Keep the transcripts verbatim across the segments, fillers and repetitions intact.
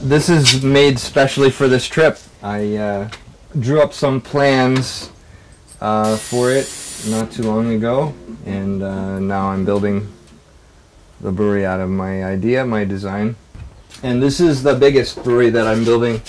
this is made specially for this trip. I uh, drew up some plans uh, for it not too long ago, and uh, now I'm building the brewery out of my idea, my design. And this is the biggest brewery that I'm building.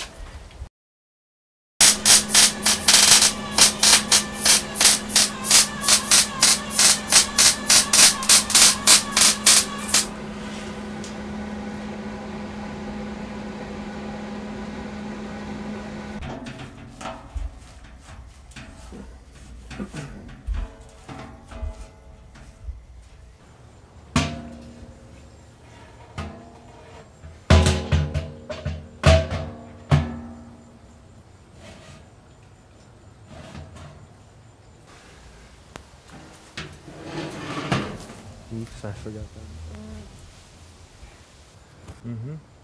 Oops, I forgot that. Mm-hmm.